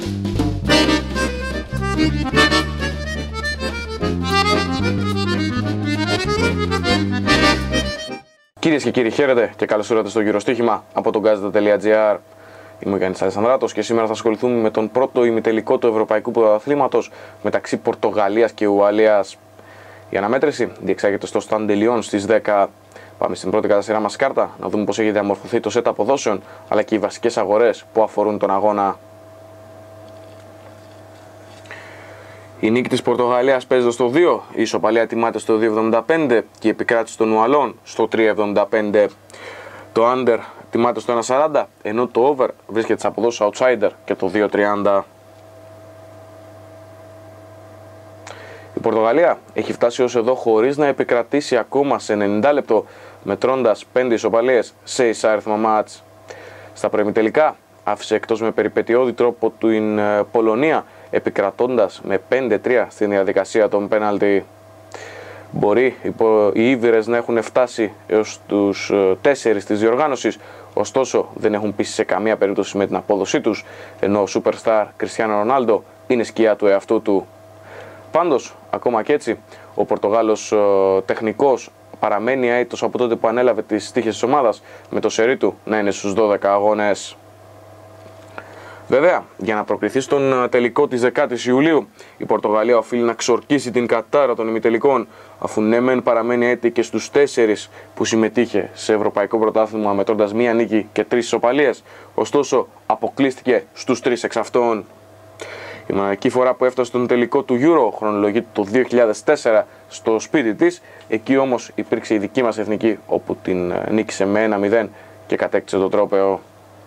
Κυρίες και κύριοι, χαίρετε και καλώς ήρθατε στο Γυροστοίχημα από τον Gazeta.gr. Είμαι ο Γιάννης Αλεσανδράτος και σήμερα θα ασχοληθούμε με τον πρώτο ημιτελικό του Ευρωπαϊκού Πρωταθλήματος μεταξύ Πορτογαλίας και Ουαλίας. Η αναμέτρηση διεξάγεται στο Stade de Lyon στις 10. Πάμε στην πρώτη κατά σειρά μας κάρτα να δούμε πώς έχει διαμορφωθεί το σετ αποδόσεων αλλά και οι βασικές αγορές που αφορούν τον αγώνα. Η νίκη της Πορτογαλίας παίζεται στο 2, η ισοπαλία τιμάται στο 2,75 και η επικράτηση των Ουαλών στο 3,75. Το under τιμάται στο 1,40 ενώ το over βρίσκεται στις αποδόσεις outsider και το 2,30. Η Πορτογαλία έχει φτάσει ως εδώ χωρίς να επικρατήσει ακόμα σε 90 λεπτό, μετρώντας 5 ισοπαλίες σε εισάριθμα μάτς. Στα προημιτελικά άφησε εκτός με περιπετειώδη τρόπο την Πολωνία, επικρατώντας με 5-3 στην διαδικασία των πέναλτι. Μπορεί οι Ήβηρες να έχουν φτάσει έως τους 4 της διοργάνωσης, ωστόσο δεν έχουν πείσει σε καμία περίπτωση με την απόδοσή τους, ενώ ο superstar Κριστιάνο Ρονάλντο είναι σκιά του εαυτού του. Πάντως, ακόμα και έτσι, ο Πορτογάλος τεχνικός παραμένει αίτητος από τότε που ανέλαβε τις τύχες της ομάδας, με το σερί του να είναι στους 12 αγώνες. Βέβαια, για να προκριθεί στον τελικό της 10ης Ιουλίου, η Πορτογαλία οφείλει να ξορκίσει την κατάρα των ημιτελικών, αφού ναι μεν παραμένει έτη και στους 4 που συμμετείχε σε Ευρωπαϊκό Πρωτάθλημα μετρώντας μία νίκη και 3 ισοπαλίες, ωστόσο αποκλείστηκε στους 3 εξ αυτών. Η μοναδική φορά που έφτασε στον τελικό του Euro χρονολογείται το 2004 στο σπίτι της, εκεί όμως υπήρξε η δική μας εθνική όπου την νίκησε με 1-0 και κατέκτησε το τρόπαιο.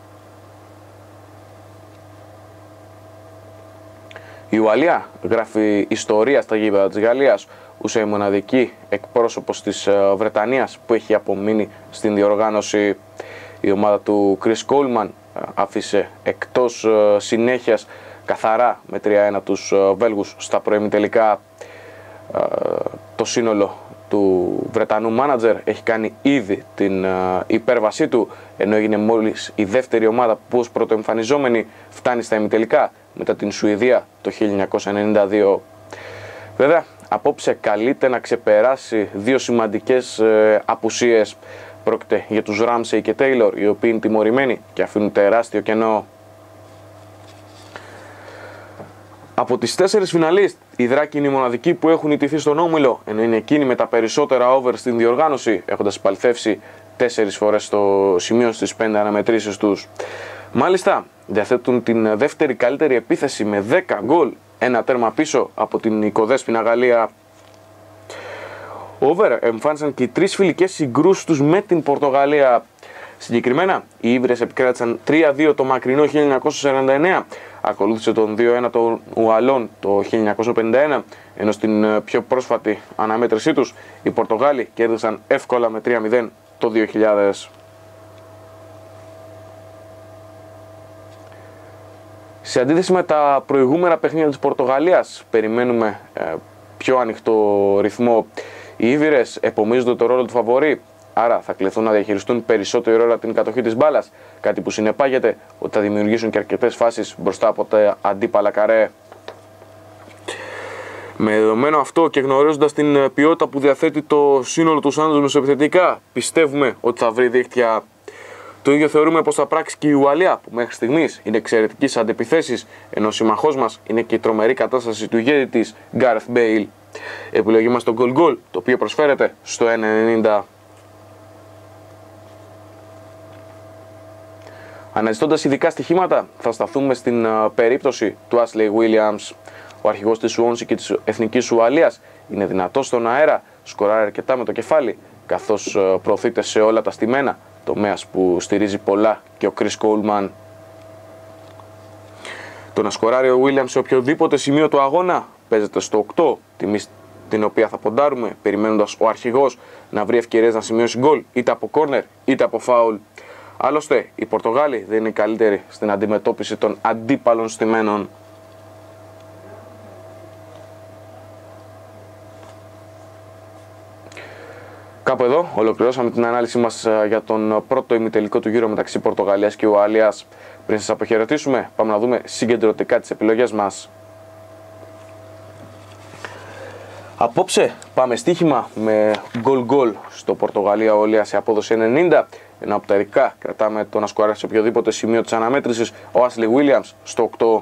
Η Ουαλία γράφει ιστορία στα γήπεδα της Γαλλίας, ούσε η μοναδική εκπρόσωπος της Βρετανίας που έχει απομείνει στην διοργάνωση. Η ομάδα του Chris Coleman άφησε εκτός συνέχειας καθαρά με 3-1 τους Βέλγους στα προημιτελικά. Το σύνολο του Βρετανού μάνατζερ έχει κάνει ήδη την υπέρβασή του, ενώ έγινε μόλις η δεύτερη ομάδα που ως πρωτοεμφανιζόμενη φτάνει στα ημιτελικά μετά την Σουηδία το 1992. Βέβαια, απόψε καλείται να ξεπεράσει δύο σημαντικές απουσίες. Πρόκειται για τους Ράμσεϊ και Τέιλορ, οι οποίοι είναι τιμωρημένοι και αφήνουν τεράστιο κενό. Από τις 4 φιναλίστ, οι Δράκοι είναι οι μοναδικοί που έχουν ιτηθεί στον όμιλο, ενώ είναι εκείνοι με τα περισσότερα over στην διοργάνωση, έχοντας επαληθεύσει 4 φορές το σημείο στις 5 αναμετρήσεις τους. Μάλιστα, διαθέτουν την δεύτερη καλύτερη επίθεση με 10 γκολ, ένα τέρμα πίσω από την οικοδέσποινα Γαλλία. Over εμφάνισαν και οι 3 φιλικές συγκρούσεις τους με την Πορτογαλία. Συγκεκριμένα, οι Ήβρες επικράτησαν 3-2 το μακρινό 1949, ακολούθησε τον 2-1 των Ουαλών το 1951, ενώ στην πιο πρόσφατη αναμέτρησή τους οι Πορτογάλοι κέρδισαν εύκολα με 3-0 το 2000. Σε αντίθεση με τα προηγούμενα παιχνίδια της Πορτογαλίας, περιμένουμε πιο ανοιχτό ρυθμό. Οι Ήβηρες επομίζονται το ρόλο του φαβορί, άρα θα κληθούν να διαχειριστούν περισσότερη ώρα την κατοχή της μπάλας, κάτι που συνεπάγεται ότι θα δημιουργήσουν και αρκετές φάσεις μπροστά από τα αντίπαλα καρέ. Με δεδομένο αυτό και γνωρίζοντας την ποιότητα που διαθέτει το σύνολο του Σάντος μεσοεπιθετικά, πιστεύουμε ότι θα βρει δίχτυα. Το ίδιο θεωρούμε πως θα πράξει και η Ουαλία, που μέχρι στιγμής είναι εξαιρετική σε αντεπιθέσεις, ενώ ο συμμαχός μας είναι και η τρομερή κατάσταση του ηγέτη της, Gareth Bale. Επιλογή μας το goal, το οποίο προσφέρεται στο 1,90. Αναζητώντας ειδικά στοιχήματα, θα σταθούμε στην περίπτωση του Ashley Williams. Ο αρχηγός της Swansea και της Εθνικής Ουαλίας είναι δυνατός στον αέρα, σκοράρει αρκετά με το κεφάλι, καθώς προωθείται σε όλα τα στημένα, τομέας που στηρίζει πολλά και ο Chris Coleman. Το να σκοράρει ο Williams σε οποιοδήποτε σημείο του αγώνα παίζεται στο 8, τιμή την οποία θα ποντάρουμε, περιμένοντας ο αρχηγός να βρει ευκαιρίες να σημειώσει γκολ, είτε από κόρνερ είτε από φάουλ. Άλλωστε, οι Πορτογάλοι δεν είναι καλύτεροι στην αντιμετώπιση των αντίπαλων στημένων. Κάπου εδώ ολοκληρώσαμε την ανάλυση μας για τον πρώτο ημιτελικό του γύρω μεταξύ Πορτογαλίας και Ουαλίας. Πριν σας αποχαιρετήσουμε, πάμε να δούμε συγκεντρωτικά τις επιλογές μας. Απόψε πάμε στοίχημα με γκολ στο Πορτογαλία-Ουαλία σε απόδοση 90. Ενώ από τα ειδικά κρατάμε το να σκοράρει σε οποιοδήποτε σημείο της αναμέτρησης ο Άσλι Βίλιαμς στο 8.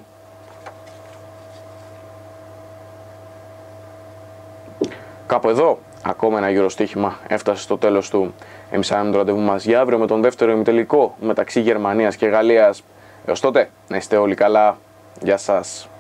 Κάπου εδώ ακόμα ένα γύρο στοίχημα έφτασε στο τέλος του. Εμείς άναμε το ραντεβού μας για αύριο με τον δεύτερο ημιτελικό μεταξύ Γερμανίας και Γαλλίας. Έως τότε να είστε όλοι καλά. Γεια σας.